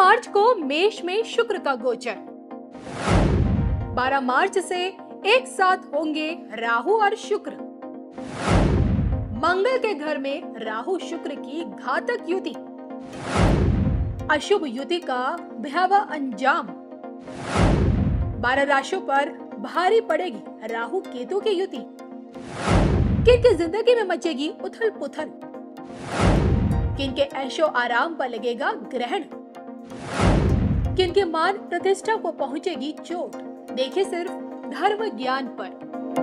मार्च को मेष में शुक्र का गोचर। 12 मार्च से एक साथ होंगे राहु और शुक्र। मंगल के घर में राहु शुक्र की घातक युति, अशुभ युति का भयावह अंजाम। 12 राशियों पर भारी पड़ेगी राहु केतु की युति। किनकी जिंदगी में मचेगी उथल पुथल, किनके ऐशो आराम पर लगेगा ग्रहण, किनके मान प्रतिष्ठा को पहुंचेगी चोट। देखिए सिर्फ धर्म ज्ञान पर।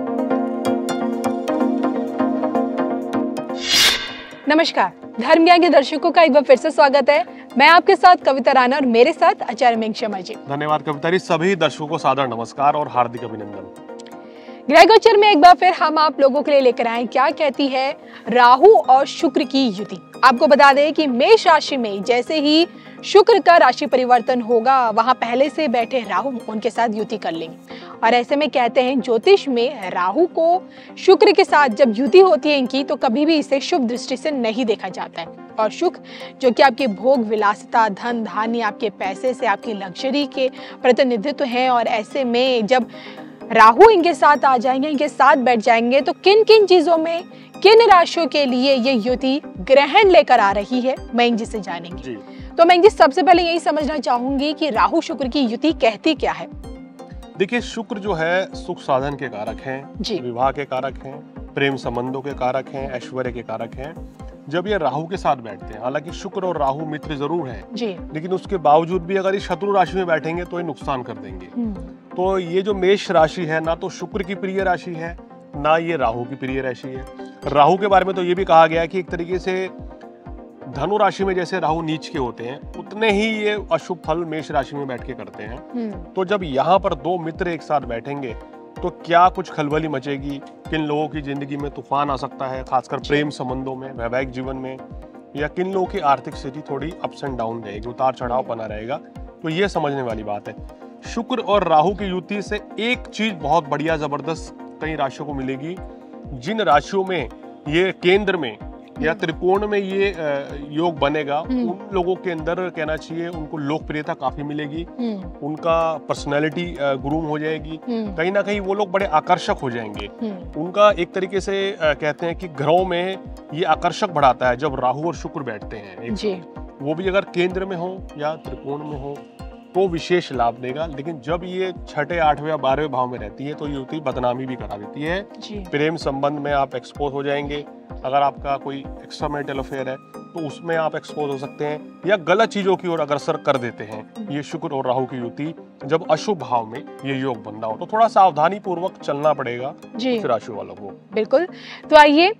नमस्कार, धर्म ज्ञान के दर्शकों का एक बार फिर से स्वागत है। मैं आपके साथ कविता राणा और मेरे साथ आचार्य मेघ शर्मा जी। धन्यवाद कविता जी। सभी दर्शकों को सादर नमस्कार और हार्दिक अभिनंदन। ग्रह गोचर में एक बार फिर हम आप लोगों के लिए लेकर आए क्या कहती है राहु और शुक्र की युति। आपको बता दें कि मेष राशि में जैसे ही शुक्र का राशि परिवर्तन होगा, वहां पहले से बैठे राहु उनके साथ युति कर लेंगे। और ऐसे में कहते हैं ज्योतिष में राहु को शुक्र के साथ जब युति होती है इनकी, तो कभी भी इसे शुभ दृष्टि से नहीं देखा जाता है। और शुक्र जो कि आपके भोग विलासिता, धन धान्य, आपके पैसे से आपकी लग्जरी के प्रतिनिधित्व हैं। और ऐसे में जब राहु इनके साथ आ जाएंगे, इनके साथ बैठ जाएंगे, तो किन किन चीजों में किन राशियों के लिए ये युति ग्रहण लेकर आ रही है, मैं जी से जानेंगे। तो मैं जी सबसे पहले यही समझना चाहूंगी कि राहु शुक्र की युति कहती क्या है। देखिए, शुक्र जो है सुख साधन के कारक हैं, विवाह के कारक हैं, प्रेम संबंधों के कारक हैं, ऐश्वर्य के कारक हैं। जब ये राहु के साथ बैठते हैं, हालांकि शुक्र और राहु मित्र जरूर हैं, लेकिन उसके बावजूद भी अगर ये शत्रु राशि में बैठेंगे तो ये नुकसान कर देंगे। तो ये जो मेष राशि है, ना तो शुक्र की प्रिय राशि है, ना ये राहु की प्रिय राशि है। राहु के बारे में तो ये भी कहा गया है कि एक तरीके से धनु राशि में जैसे राहु नीच के होते हैं, उतने ही ये अशुभ फल मेष राशि में बैठ के करते हैं। तो जब यहाँ पर दो मित्र एक साथ बैठेंगे तो क्या कुछ खलबली मचेगी, किन लोगों की जिंदगी में तूफान आ सकता है, खासकर प्रेम संबंधों में, वैवाहिक जीवन में, या किन लोगों की आर्थिक स्थिति थोड़ी अप्स एंड डाउन रहेगी, उतार चढ़ाव बना रहेगा। तो ये समझने वाली बात है। शुक्र और राहु की युति से एक चीज बहुत बढ़िया जबरदस्त कई राशियों को मिलेगी। जिन राशियों में ये केंद्र में या त्रिकोण में ये योग बनेगा, उन लोगों के अंदर कहना चाहिए उनको लोकप्रियता काफी मिलेगी, उनका पर्सनैलिटी ग्रूम हो जाएगी, कहीं ना कहीं वो लोग बड़े आकर्षक हो जाएंगे। उनका एक तरीके से कहते हैं कि ग्रहों में ये आकर्षक बढ़ाता है जब राहु और शुक्र बैठते हैं। वो भी अगर केंद्र में हो या त्रिकोण में हो तो विशेष लाभ देगा। लेकिन जब ये छठे, 8वें या 12वें भाव में रहती है तो ये युति बदनामी भी करा देती है। प्रेम संबंध में आप एक्सपोज हो जाएंगे। अगर आपका कोई एक्स्ट्रा मैरिटल अफेयर है तो उसमें आप एक्सपोज हो सकते हैं, या गलत चीजों की ओर अग्रसर कर देते हैं। ये शुक्र और राहु की युति जब अशुभ भाव में ये योग बन रहा हो तो थोड़ा सावधानी पूर्वक चलना पड़ेगा इस राशि वालों को। बिल्कुल। तो आइए,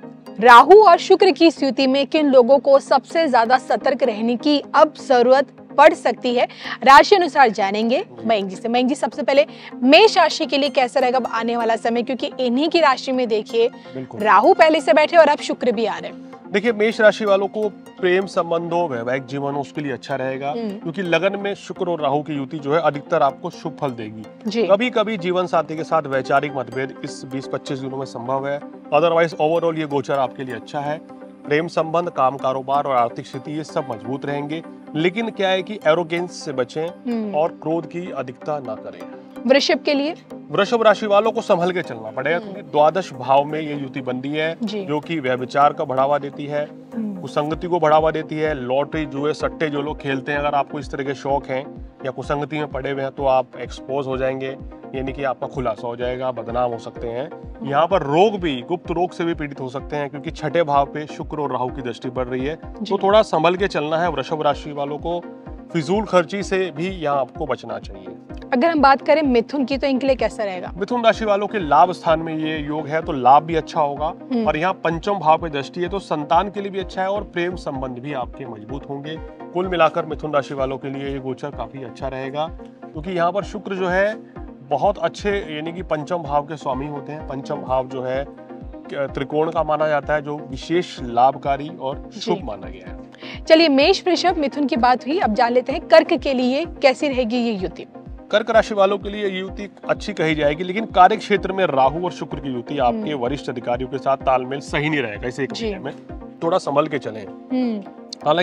राहु और शुक्र की स्थिति में किन लोगों को सबसे ज्यादा सतर्क रहने की अब जरूरत पड़ सकती है, राशि अनुसार जानेंगे मयंक जी से। मयंक जी, सबसे पहले मेष राशि के लिए कैसा रहेगा आने वाला समय, क्योंकि इन्हीं की राशि में देखिए राहु पहले से बैठे और अब शुक्र भी आ रहे हैं। देखिए, मेष राशि वालों को प्रेम संबंधों, वैवाहिक जीवन उसके लिए अच्छा रहेगा, क्योंकि लगन में शुक्र और राहु की युति जो है अधिकतर आपको शुभ फल देगी। कभी कभी जीवन साथी के साथ वैचारिक मतभेद इस 20-25 दिनों में संभव है। अदरवाइज ओवरऑल ये गोचर आपके लिए अच्छा है। प्रेम संबंध, काम कारोबार और आर्थिक स्थिति ये सब मजबूत रहेंगे। लेकिन क्या है कि एरोगेंस से बचें और क्रोध की अधिकता ना करें। वृषभ के लिए, वृषभ राशि वालों को संभल के चलना पड़ेगा, क्योंकि द्वादश भाव में ये युति बनती है जो कि व्यभिचार का बढ़ावा देती है, कुसंगति को बढ़ावा देती है। लॉटरी, जुए, सट्टे जो लोग खेलते हैं, अगर आपको इस तरह के शौक हैं या कुसंगति में पड़े हुए हैं तो आप एक्सपोज हो जाएंगे, यानी कि आपका खुलासा हो जाएगा, बदनाम हो सकते हैं। यहाँ पर रोग भी, गुप्त रोग से भी पीड़ित हो सकते हैं, क्योंकि छठे भाव पे शुक्र और राहु की दृष्टि पड़ रही है। तो थोड़ा संभल के चलना है। वृषभ राशि वालों को फिजूल खर्ची से भी यहाँ आपको बचना चाहिए। अगर हम बात करें मिथुन की, तो इनके लिए कैसा रहेगा? मिथुन राशि वालों के लाभ स्थान में ये योग है, तो लाभ भी अच्छा होगा। और यहाँ पंचम भाव पे दृष्टि है, तो संतान के लिए भी अच्छा है और प्रेम संबंध भी आपके मजबूत होंगे। कुल मिलाकर मिथुन राशि वालों के लिए ये गोचर काफी अच्छा रहेगा, क्योंकि यहाँ पर शुक्र जो है बहुत अच्छे, यानी कि पंचम भाव के स्वामी होते हैं। पंचम भाव जो है त्रिकोण का माना जाता है, जो विशेष लाभकारी और शुभ माना गया है। चलिए, मेष, वृषभ, मिथुन की बात हुई, अब जान लेते हैं कर्क के लिए कैसी रहेगी ये युति। कर्क राशि वालों के लिए युति अच्छी कही जाएगी, लेकिन कार्य क्षेत्र में राहु और शुक्र की युति आपके वरिष्ठ अधिकारियों के साथ तालमेल सही नहीं रहेगा। इसे एक महीने में थोड़ा संभल के चलें। हालांकि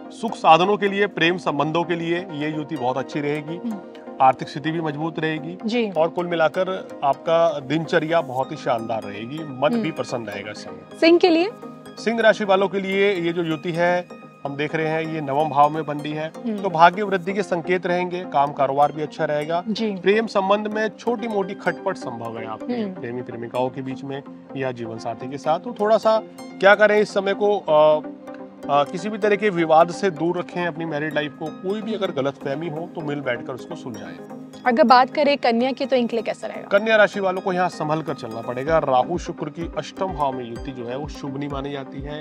सुख साधनों के लिए, प्रेम संबंधों के लिए ये युति बहुत अच्छी रहेगी। आर्थिक स्थिति भी मजबूत रहेगी जी। और कुल मिलाकर आपका दिनचर्या बहुत ही शानदार रहेगी, मन भी प्रसन्न रहेगा इस समय। सिंह के लिए, सिंह राशि वालों के लिए ये जो युति है हम देख रहे हैं ये नवम भाव में बन रही है, तो भाग्य वृद्धि के संकेत रहेंगे, काम कारोबार भी अच्छा रहेगा। प्रेम संबंध में छोटी मोटी खटपट संभव है आपके प्रेमी प्रेमिकाओं के बीच में या जीवन साथी के साथ, तो थोड़ा सा क्या करें इस समय को किसी भी तरह के विवाद से दूर रखें अपनी मैरिड लाइफ को। कोई भी अगर गलतफहमी हो तो मिल बैठकर उसको सुलझाएं। अगर बात करें कन्या की तो इनके लिए कैसा रहेगा? कन्या राशि वालों को यहाँ संभल कर चलना पड़ेगा। राहु शुक्र की अष्टम भाव में युति जो है वो शुभ नहीं मानी जाती है।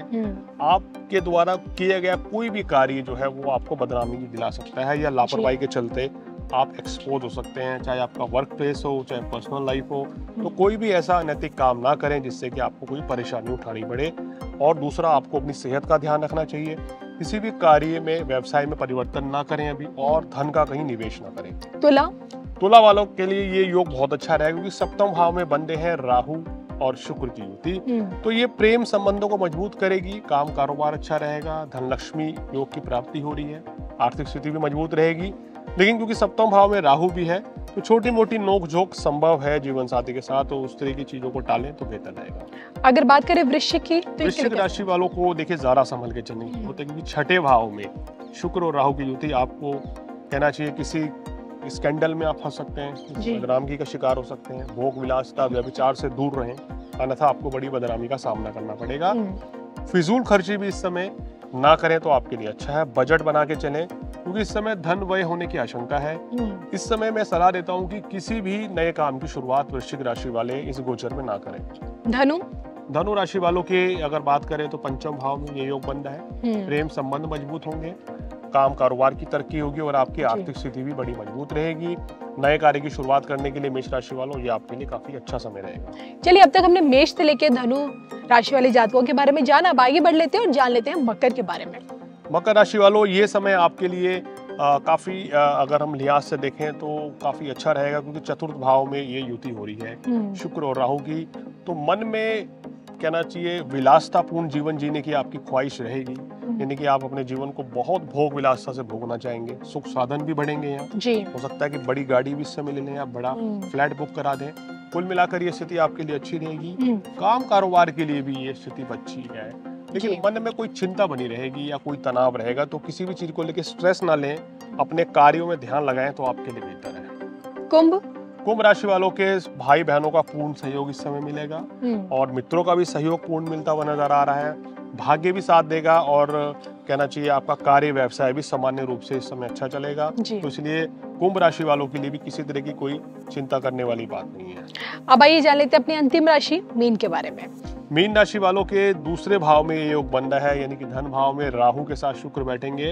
आपके द्वारा किया गया कोई भी कार्य जो है वो आपको बदनामी दिला सकता है या लापरवाही के चलते आप एक्सपोज हो सकते हैं, चाहे आपका वर्क प्लेस हो चाहे पर्सनल लाइफ हो। तो कोई भी ऐसा अनैतिक काम ना करें जिससे कि आपको कोई परेशानी उठानी पड़े। और दूसरा, आपको अपनी सेहत का ध्यान रखना चाहिए। किसी भी कार्य में, व्यवसाय में परिवर्तन ना करें अभी, और धन का कहीं निवेश ना करें। तुला वालों के लिए ये योग बहुत अच्छा रहेगा क्योंकि सप्तम भाव में बंधे हैं राहु और शुक्र की युति, तो ये प्रेम संबंधों को मजबूत करेगी, काम कारोबार अच्छा रहेगा, धन लक्ष्मी योग की प्राप्ति हो रही है, आर्थिक स्थिति भी मजबूत रहेगी। लेकिन क्योंकि सप्तम भाव में राहु भी है तो छोटी मोटी नोक झोंक संभव है जीवन साथी के साथ, तो उस तरह की चीजों को टालें तो बेहतर रहेगा। अगर बात करें वृश्चिक की, तो वृश्चिक राशि वालों को देखिए ज्यादा संभल के चलने की होता है क्योंकि छठे भाव में शुक्र और राहु की युति, आपको कहना चाहिए किसी स्कैंडल में आप फंस सकते हैं, बदनामी का शिकार हो सकते हैं। भोग विलासिता व्यभिचार से दूर रहें, अन्यथा आपको बड़ी बदनामी का सामना करना पड़ेगा। फिजूल खर्ची भी इस समय ना करें तो आपके लिए अच्छा है। बजट बना के चलें क्योंकि इस समय धन व्यय होने की आशंका है। इस समय मैं सलाह देता हूं कि किसी भी नए काम की शुरुआत वृश्चिक राशि वाले इस गोचर में ना करें। धनु राशि वालों के अगर बात करें तो पंचम भाव में ये योग बंधा है। प्रेम संबंध मजबूत होंगे, काम कारोबार की तरक्की होगी और आपकी आर्थिक स्थिति भी बड़ी मजबूत रहेगी। नए कार्य की शुरुआत करने के लिए मेष राशि वालों ये आपके लिए काफी अच्छा समय रहेगा। चलिए, अब तक हमने मेष से लेकर धनु राशि वाले जातकों के बारे में जाना, अब आगे बढ़ लेते हैं और जान लेते हैं मकर के बारे में। मकर राशि वालों ये समय आपके लिए काफी अगर हम लिहाज से देखें तो काफी अच्छा रहेगा क्योंकि चतुर्थ भाव में ये युति हो रही है शुक्र और राहु की। तो मन में कहना चाहिए विलासतापूर्ण जीवन जीने की आपकी ख्वाहिश रहेगी, यानी कि आप अपने जीवन को बहुत भोग विलासता से भोगना चाहेंगे। सुख साधन भी बढ़ेंगे यहाँ, हो सकता है कि बड़ी गाड़ी भी इस समय ले लें, आप बड़ा फ्लैट बुक करा दें। कुल मिलाकर ये स्थिति आपके लिए अच्छी रहेगी। काम कारोबार के लिए भी ये स्थिति अच्छी है, लेकिन मन में कोई चिंता बनी रहेगी या कोई तनाव रहेगा, तो किसी भी चीज को लेकर स्ट्रेस ना लें, अपने कार्यों में ध्यान लगाएं तो आपके लिए बेहतर है। कुंभ राशि वालों के भाई बहनों का पूर्ण सहयोग इस समय मिलेगा और मित्रों का भी सहयोग पूर्ण मिलता हुआ नजर आ रहा है। भाग्य भी साथ देगा और कहना चाहिए आपका कार्य व्यवसाय भी सामान्य रूप से इस समय अच्छा चलेगा। तो इसलिए कुंभ राशि वालों के लिए भी किसी तरह की कोई चिंता करने वाली बात नहीं है। अब आइए जान लेते हैं अपनी अंतिम राशि मीन के बारे में। मीन राशि वालों के दूसरे भाव में ये योग बन रहा है, यानी कि धन भाव में राहु के साथ शुक्र बैठेंगे,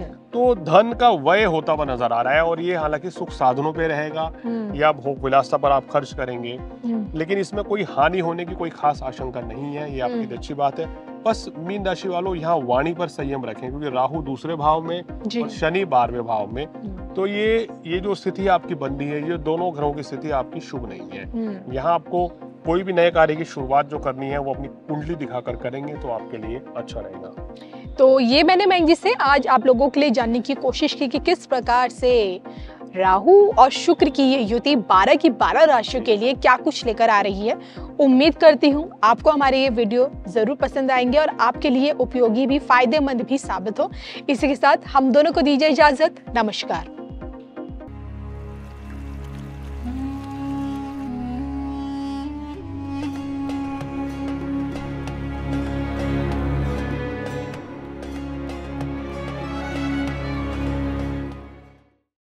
तो धन का व्यय होता हुआ नजर आ रहा है। और ये हालांकि सुख साधनों पे रहेगा या भोग विलासता पर आप खर्च करेंगे, लेकिन इसमें कोई हानि होने की कोई खास आशंका नहीं है, ये आपकी अच्छी बात है। बस मीन राशि वालों यहाँ वाणी पर संयम रखें क्योंकि राहु दूसरे भाव में और शनि 12वें भाव में, तो ये जो स्थिति आपकी बन रही है, ये दोनों ग्रहों की स्थिति आपकी शुभ नहीं है। यहाँ आपको कोई भी नए कार्य की शुरुआत जो करनी है वो अपनी कुंडली दिखाकर करेंगे तो आपके लिए अच्छा रहेगा। तो ये मैंने मैंग जी से आज आप लोगों के लिए जानने की कोशिश की कि किस प्रकार से राहु और शुक्र की ये युति 12 की 12 राशियों के लिए क्या कुछ लेकर आ रही है। उम्मीद करती हूँ आपको हमारे ये वीडियो जरूर पसंद आएंगे और आपके लिए उपयोगी भी, फायदेमंद भी साबित हो। इसी के साथ हम दोनों को दीजिए इजाजत। नमस्कार।